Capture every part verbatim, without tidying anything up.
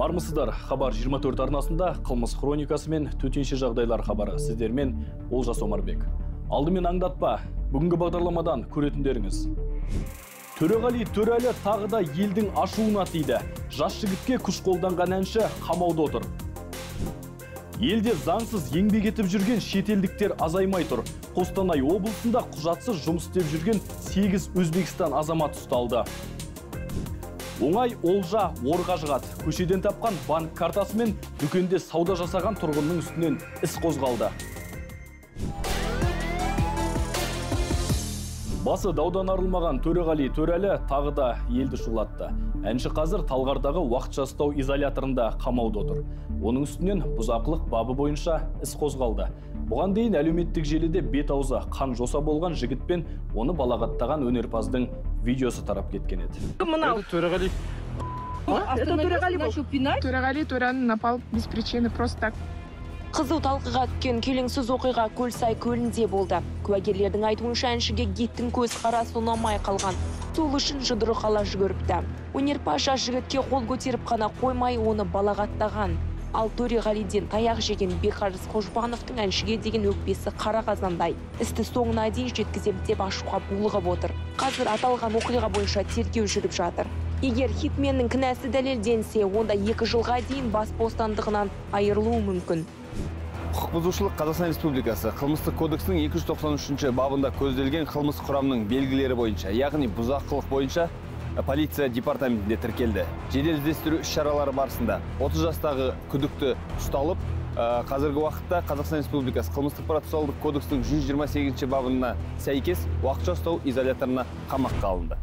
Армысыздар, Хабар жиырма төрт арнасында қылмыс хроникасы мен төтенше жағдайлар хабары сіздермен Олжас Омарбек. Алдымен аңдатпа, бүгінгі бағдарламадан көретіндеріңіз. Төреғали Төрәлі тағы да елдің ашуына тиді. Жас жігітке күш қолданған әнші қамауда отыр. Елде заңсыз еңбек етіп жүрген шетелдіктер азаймай тұр. Қостанай облысында құжатсыз жұмыс істеп жүрген сегіз Өзбекстан азамат ұсталды. Оңай олжа орға жығады. Көшеден тапқан банк картасы мен дүкенде сауда жасаған тұрғынның үстінен іс қозғалды. Басы даудан арылмаған Төреғали Төрәлі тағы да елді шулатты. Әнші қазір Талғардағы уақытша ұстау изоляторында қамауда отыр. Оның үстінен бұзақылық бабы бойынша іс қозғалды. Бұған дейін әлеуметтік желіде бет аузы қан жоса болған жігітпен оны балағаттаған өнерпаздың видеосы тарап кеткен еді. Төреғали. Төреғали Төрәні напал без причины, просто так. Қызу талқыға түскен келеңсіз оқиға Көлсай көлінде болды. Куәгерлердің айтуынша әншіге гиттің көз қарасы ұнамай қалған. Сол үшін жұдырық ала жүгіріпті. Өнерпаз жас жігітке қол көтеріп қана қоймай оны балағаттаған. Ал Төреғалиден таяқ жеген Бекарыс Қожбановтың әншіге деген өкпесі қара қазандай. Істі соңына дейін жеткізем деп ашуға булығып отыр. Қазір аталған оқиға бойынша тергеу жүріп жатыр. Егер хитменнің кінәсі дәлелденсе, онда екі жылға дейін бас бостандығынан айырылуы мүмкін. Құқық бұзушылық Қазақстан Республикасы қылмыстық кодексінің екі жүз тоқсан үшінші бабында көзделген қылмыс құрамының белгілері бойынша, яғни бұзақылық бойынша полиция департаментінде тіркелді. Жедел іздестіру іс-шаралары барысында отыз жастағы күдікті ұсталып, қазіргі уақытта Қазақстан Республикасы қылмыстық процессуалдық кодексінің жүз жиырма сегізінші бабына сәйкес уақытша ұстау изоляторына қамаққа алынды.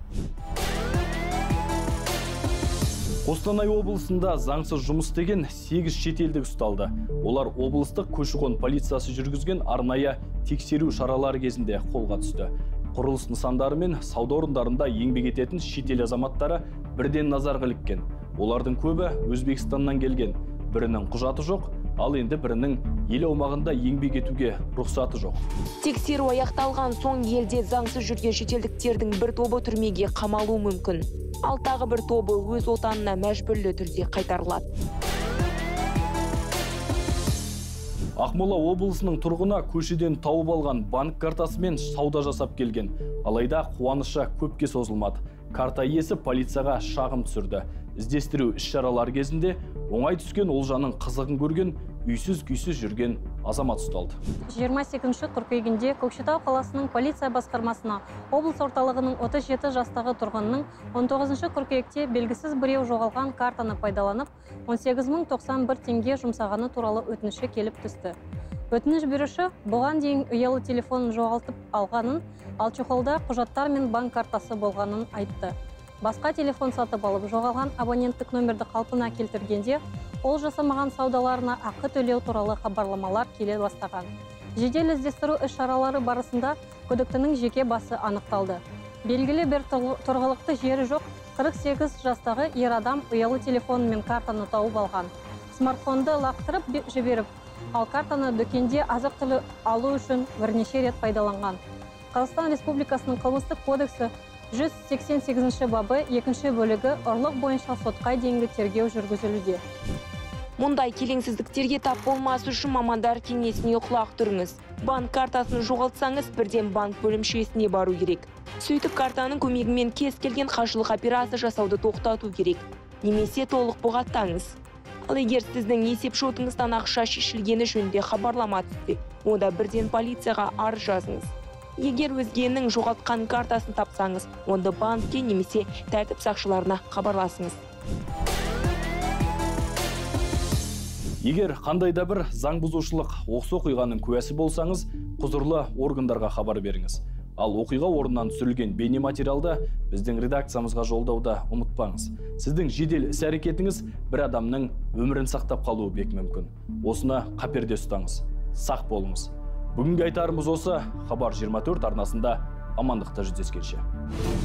Қостанай облысында заңсыз жұмыс істеген сегіз шетелдік ұсталды. Олар облыстық көші-қон полициясы жүргізген арнайы тексеру шаралары кезінде қолға түсті. Құрылыс нысандары мен сауда орындарында еңбек ететін шетел азаматтары бірден назарға іліккен. Олардың көбі Өзбекстаннан келген. Бірінің құжаты жоқ, ал енді бірінің ел аумағында еңбек етуге рұқсаты жоқ. Тексеру аяқталған соң елде заңсыз жүрген шетелдіктердің бір тобы түрмеге қамалуы мүмкін. Ал тағы бір тобы өз отанына мәжбүрлі түрде қайтарылады. Ақмола облысының тұрғына көшеден тауып алған банк картасымен сауда жасап келген. Алайда қуанышы көпке созылмады. Карта иесі полицияға шағым түсірді. Іздестіру іс-шаралар кезінде оңай түскен олжаның қызығын көрген, үйсіз-күйсіз жүрген азамат ұсталды. жиырма сегізінші қыркүйегінде Көкшетау қаласының полиция басқармасына облыс орталығының отыз жеті жастағы тұрғынның он тоғызыншы қыркүйекте белгісіз біреу жоғалған картаны пайдаланып он сегіз мың тоқсан бір теңге жұмсағаны туралы өтініші келіп түсті. Өтініш беруші бұған дейін ұялы телефонын жоғалтып алғанын, ал чехолда құжаттар мен банк картасы болғанын айтты. Басқа телефон сатып алып, жоғалған абоненттік нөмірді қалпына келтіргенде, ол жасамаған саудаларына ақы төлеу туралы хабарламалар келе бастаған. Жедел іздестіру іс-шаралары барысында күдіктінің жеке басы анықталды. Белгілі бір тұрғылықты жері жоқ қырық сегіз жастағы ер адам ұялы телефон мен картаны тауып алған. Смартфонды лақтырып жіберіп, ал картаны дүкенде азық-түлік алу үшін бірнеше рет пайдаланған. Қазақстан Республикасының қылмыстық кодексі жүз сексен сегізінші бабы екінші бөлігі ұрлық бойынша сотқа дейінгі тергеу жүргізілуде. Мұндай келеңсіздіктерге тап болмас үшін мамандар кеңесіне құлақ түріңіз. Банк картасын жоғалтсаңыз, бірден банк бөлімшесіне бару керек. Сөйтіп картаның көмегімен кез келген қаржылық операция жасауды тоқтату керек. Немесе толық бұғаттаңыз. Ал егер сіздің есеп шотыңыздан ақша шешілгені жөнінде хабарлама түссе, онда бірден полицияға арыз жазыңыз. Егер өзгенің жоғалтқан картасын тапсаңыз, онда банкке немесе тәртіп сақшыларына хабарласыңыз. Егер қандайда бір заң бұзушылық оқыс оқиғаның куәсі болсаңыз, құзырлы органдарға хабар беріңіз. Ал оқиға орнынан түсірілген бейнематериалды біздің редакциямызға жолдауда ұмытпаңыз. Сіздің жедел іс-әрекетіңіз бір адамның өмірін сақтап қалуы бек мүмкін. Осыны қаперде ұстаңыз. Сақ болыңыз. Бүгінгі айтарымыз осы. Хабар жиырма төрт арнасында амандықта жүздескенше.